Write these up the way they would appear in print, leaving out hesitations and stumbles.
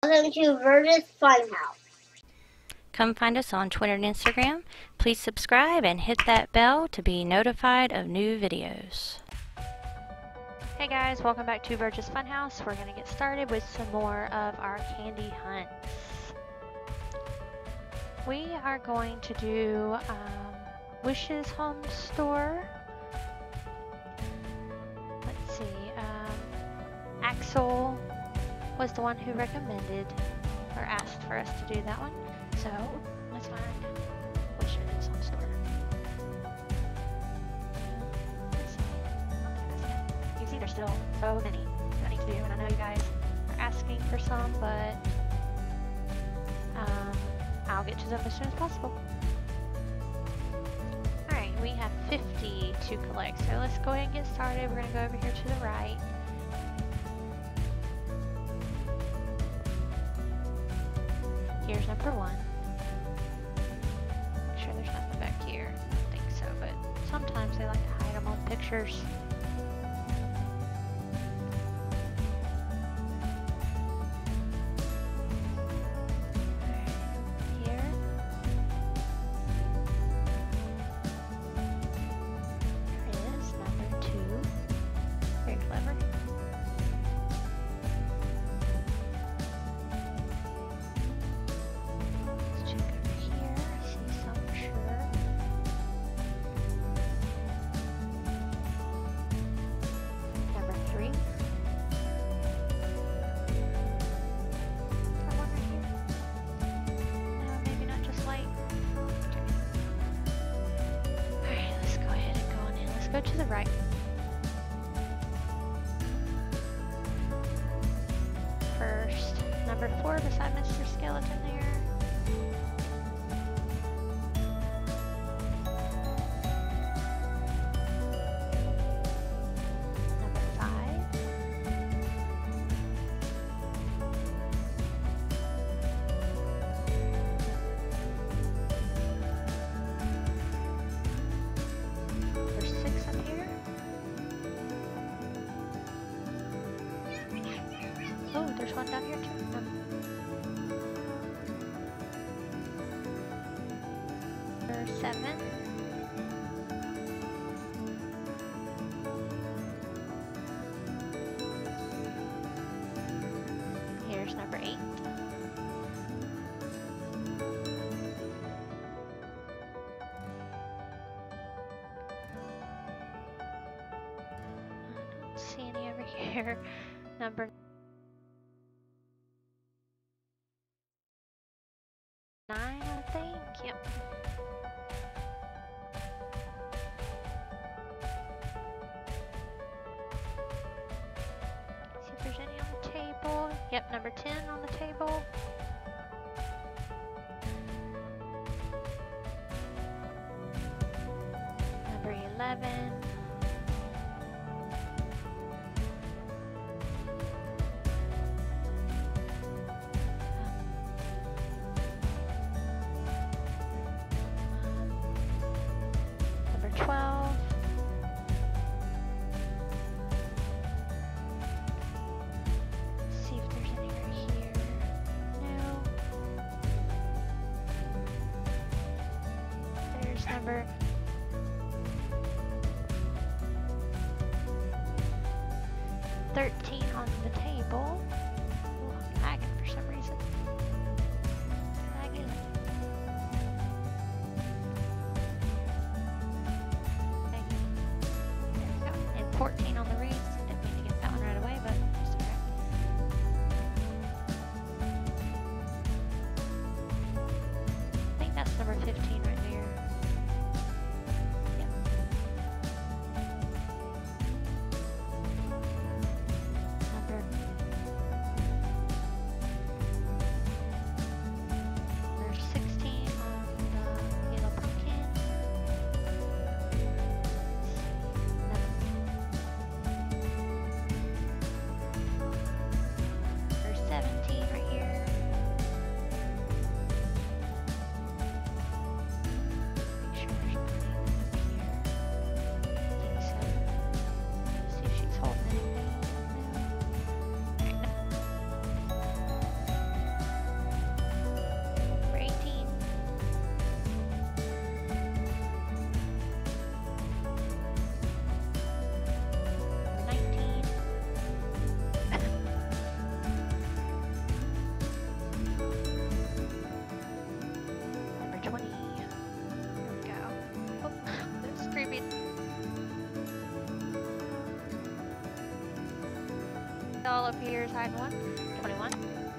Welcome to Virgis Funhouse. Come find us on Twitter and Instagram. Please subscribe and hit that bell to be notified of new videos. Hey guys, welcome back to Virgis Funhouse. We're going to get started with some more of our candy hunts. We are going to do Wish's Home Store. Let's see, Axel was the one who recommended or asked for us to do that one. So let's find Wish's Home Store. Let's see. You see there's still so many that I need to do, and I know you guys are asking for some, but I'll get to them as soon as possible. Alright, we have 50 to collect, so let's go ahead and get started. We're going to go over here to the right. Here's number one. Make sure there's nothing back here. I don't think so, but sometimes they like to hide them on pictures. Go to the right. First, number 4 beside Mr. Skeleton there. Number 5. Oh, there's one down here too. Number 7. Here's number 8. I don't see any over here. Number 9, I think. Yep. See if there's any on the table. Yep, number 10 on the table. Number 11. Number 12. See if there's any right here. No. There's number 13 on the table. Ooh, I'm lagging for some reason. Lagging. There we go. And 14 on the reeds. Didn't mean to get that one right away, but it's alright. I think that's number 15 right there. Yep. Number 16 on the yellow pumpkin. here's hiding one. 21.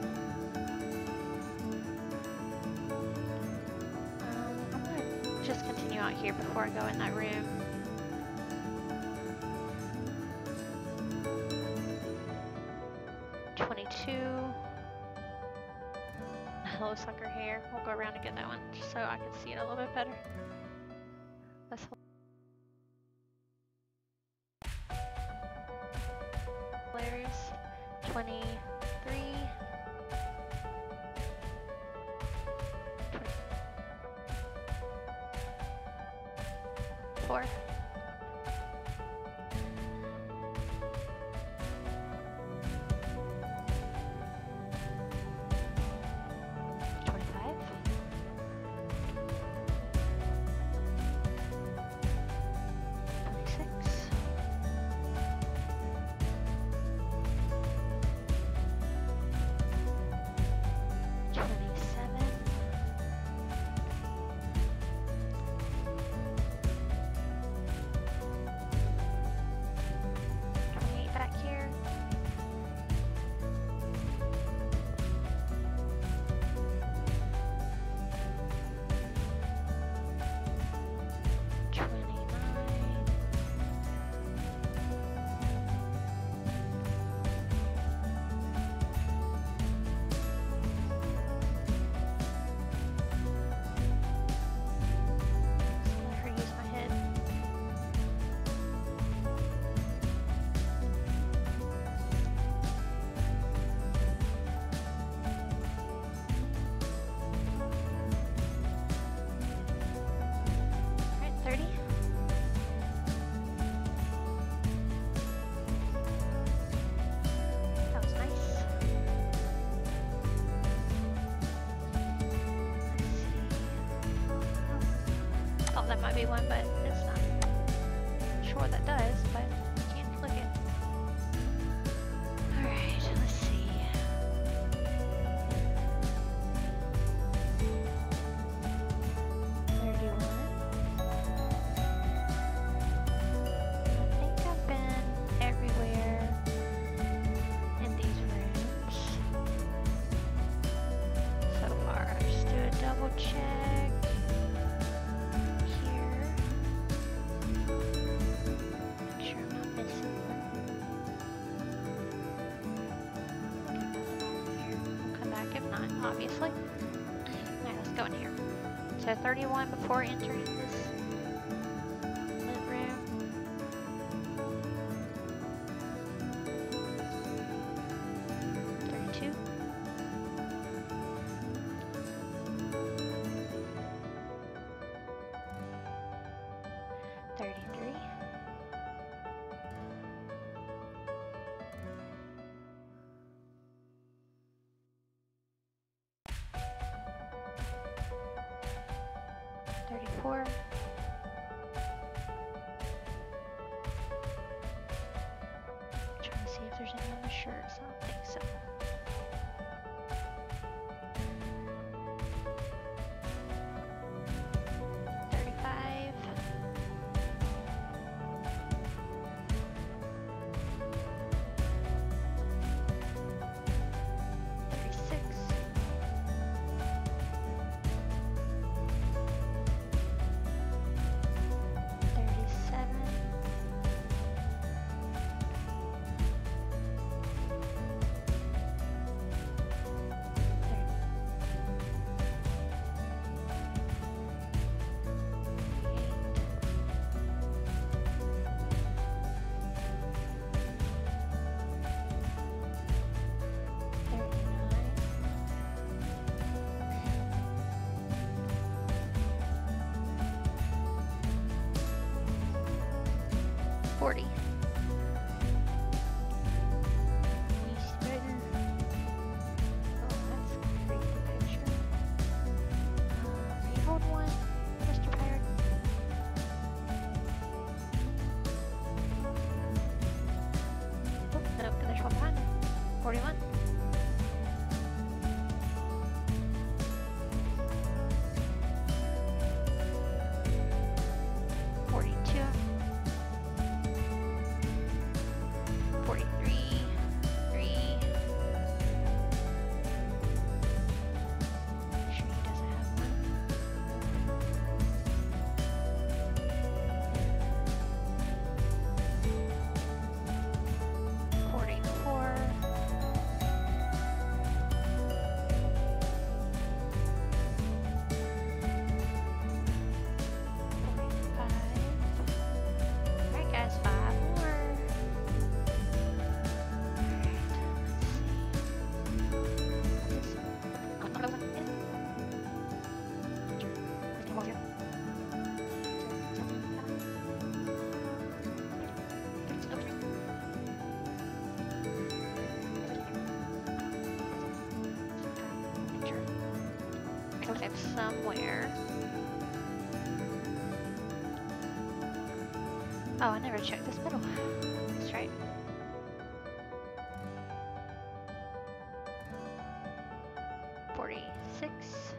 I'm gonna just continue out here before I go in that room. Hello, sucker hair. We'll go around and get that one just so I can see it a little bit better. That's hilarious. 23. 24. 30. That was nice. Let's see. Thought that might be one, but it's not. Sure that does, but can't click it. Alright, let's see. 31. Check here. Make sure I'm not missing one. Here. We'll come back if not, obviously. Alright, let's go in here. So 31 before entering this lit room. 32. 33. 34. 'Trying to see if there's any on the shirts. I don't think so. 35. 36. 37. 40. East Rider. Oh, that's a creepy picture. Are you holding one, Mr. Pirate? Oh, no, there's one behind him. 41. 42. 43, 3, alive somewhere. Oh, I never checked this middle. That's right. $46.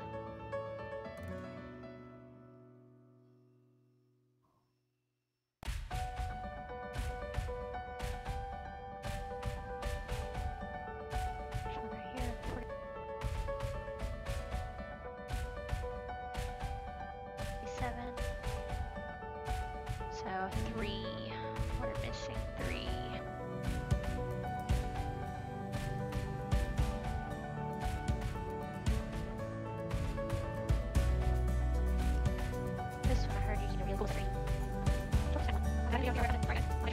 So 3. We're missing 3. This one I heard you can reveal 3. I gotta be okay right now.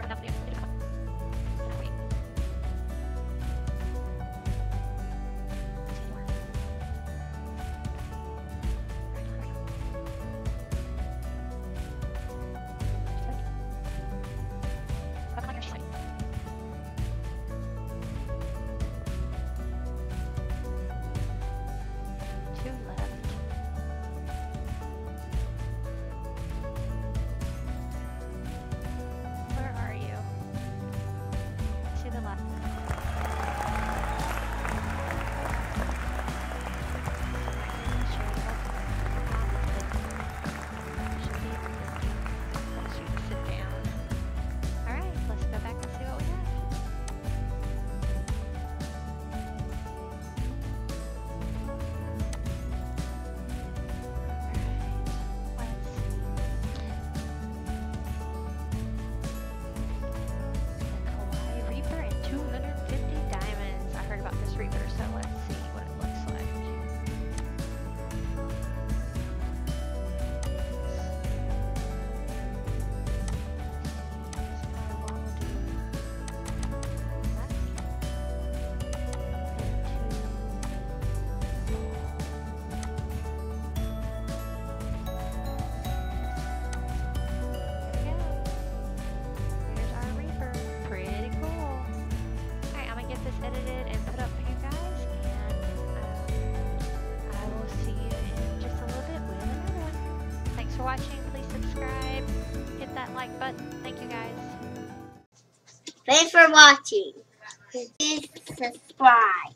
Watching, please subscribe, hit that like button. Thank you guys. Thanks for watching. Please subscribe.